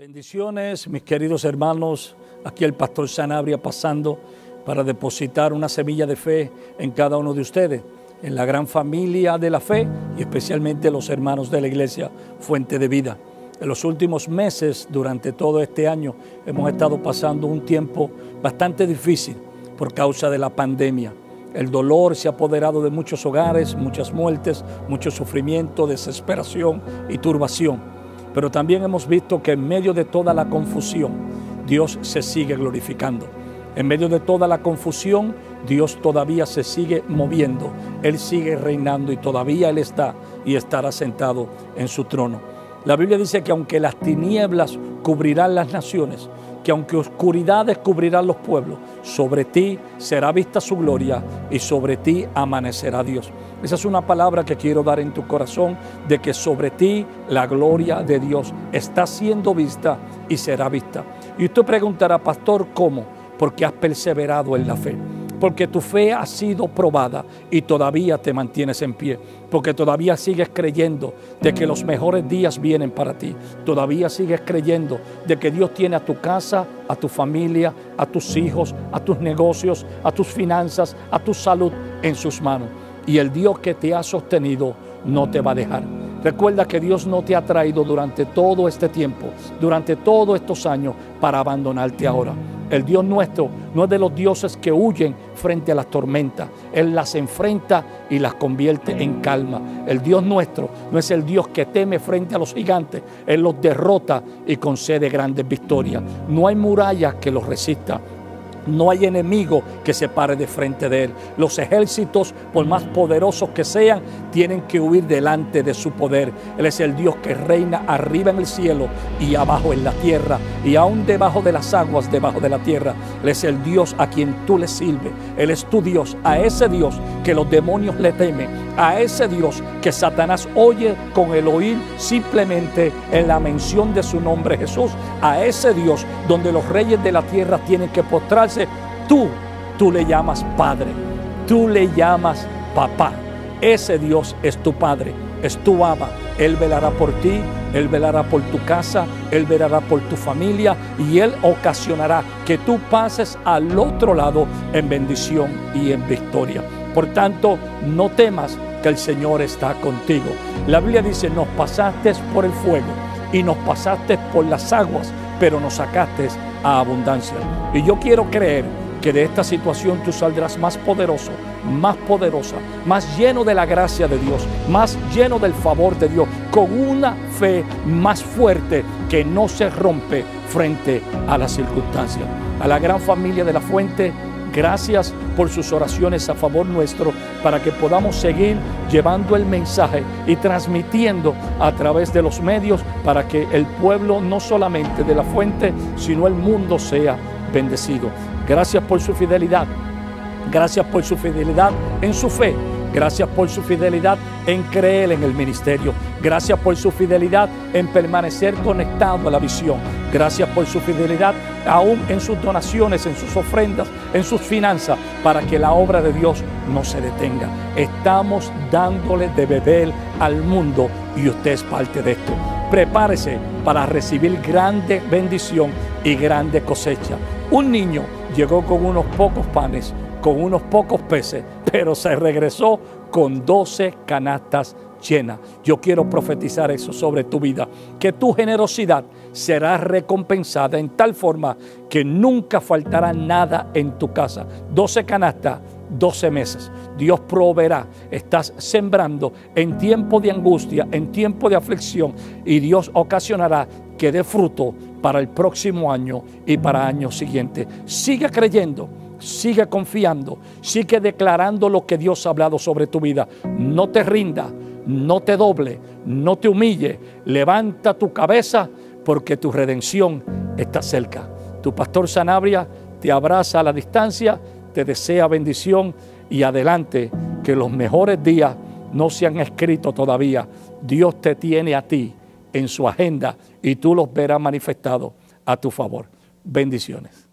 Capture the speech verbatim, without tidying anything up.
Bendiciones, mis queridos hermanos. Aquí el pastor Sanabria pasando para depositar una semilla de fe en cada uno de ustedes, en la gran familia de la fe y especialmente los hermanos de la iglesia Fuente de Vida. En los últimos meses, durante todo este año, hemos estado pasando un tiempo bastante difícil por causa de la pandemia. El dolor se ha apoderado de muchos hogares, muchas muertes, mucho sufrimiento, desesperación y turbación. Pero también hemos visto que en medio de toda la confusión, Dios se sigue glorificando. En medio de toda la confusión, Dios todavía se sigue moviendo. Él sigue reinando y todavía Él está y estará sentado en su trono. La Biblia dice que aunque las tinieblas cubrirán las naciones, que aunque oscuridades cubrirán los pueblos, sobre ti será vista su gloria y sobre ti amanecerá Dios. Esa es una palabra que quiero dar en tu corazón, de que sobre ti la gloria de Dios está siendo vista y será vista. Y usted preguntará, pastor, ¿cómo? Porque has perseverado en la fe. Porque tu fe ha sido probada y todavía te mantienes en pie. Porque todavía sigues creyendo de que los mejores días vienen para ti. Todavía sigues creyendo de que Dios tiene a tu casa, a tu familia, a tus hijos, a tus negocios, a tus finanzas, a tu salud en sus manos. Y el Dios que te ha sostenido no te va a dejar. Recuerda que Dios no te ha traído durante todo este tiempo, durante todos estos años, para abandonarte ahora. El Dios nuestro no es de los dioses que huyen frente a las tormentas. Él las enfrenta y las convierte en calma. El Dios nuestro no es el Dios que teme frente a los gigantes. Él los derrota y concede grandes victorias. No hay muralla que los resista. No hay enemigo que se pare de frente de Él. Los ejércitos, por más poderosos que sean, tienen que huir delante de su poder. Él es el Dios que reina arriba en el cielo y abajo en la tierra, y aún debajo de las aguas, debajo de la tierra. Él es el Dios a quien tú le sirves. Él es tu Dios, a ese Dios que los demonios le temen, a ese Dios que Satanás oye con el oír simplemente en la mención de su nombre Jesús, a ese Dios donde los reyes de la tierra tienen que postrarse. Tú, tú le llamas Padre, tú le llamas Papá. Ese Dios es tu Padre, es tu Abba. Él velará por ti, Él velará por tu casa, Él velará por tu familia y Él ocasionará que tú pases al otro lado en bendición y en victoria. Por tanto, no temas, que el Señor está contigo. La Biblia dice, nos pasaste por el fuego y nos pasaste por las aguas, pero nos sacaste a abundancia. Y yo quiero creer que de esta situación tú saldrás más poderoso, más poderosa, más lleno de la gracia de Dios, más lleno del favor de Dios, con una fe más fuerte que no se rompe frente a las circunstancias. A la gran familia de la Fuente, gracias por sus oraciones a favor nuestro, para que podamos seguir llevando el mensaje y transmitiendo a través de los medios, para que el pueblo, no solamente de la Fuente, sino el mundo, sea bendecido. Gracias por su fidelidad. Gracias por su fidelidad en su fe. Gracias por su fidelidad en creer en el ministerio. Gracias por su fidelidad en permanecer conectado a la visión. Gracias por su fidelidad aún en sus donaciones, en sus ofrendas, en sus finanzas, para que la obra de Dios no se detenga. Estamos dándole de beber al mundo y usted es parte de esto. Prepárese para recibir grande bendición y grande cosecha. Un niño llegó con unos pocos panes, con unos pocos peces, pero se regresó con doce canastas llenas. Yo quiero profetizar eso sobre tu vida, que tu generosidad será recompensada en tal forma que nunca faltará nada en tu casa. doce canastas, doce meses. Dios proveerá. Estás sembrando en tiempo de angustia, en tiempo de aflicción, y Dios ocasionará que dé fruto para el próximo año y para años siguientes. Sigue creyendo. Sigue confiando, sigue declarando lo que Dios ha hablado sobre tu vida. No te rinda, no te doble, no te humille. Levanta tu cabeza, porque tu redención está cerca. Tu pastor Sanabria te abraza a la distancia, te desea bendición y adelante, que los mejores días no se han escrito todavía. Dios te tiene a ti en su agenda y tú los verás manifestados a tu favor. Bendiciones.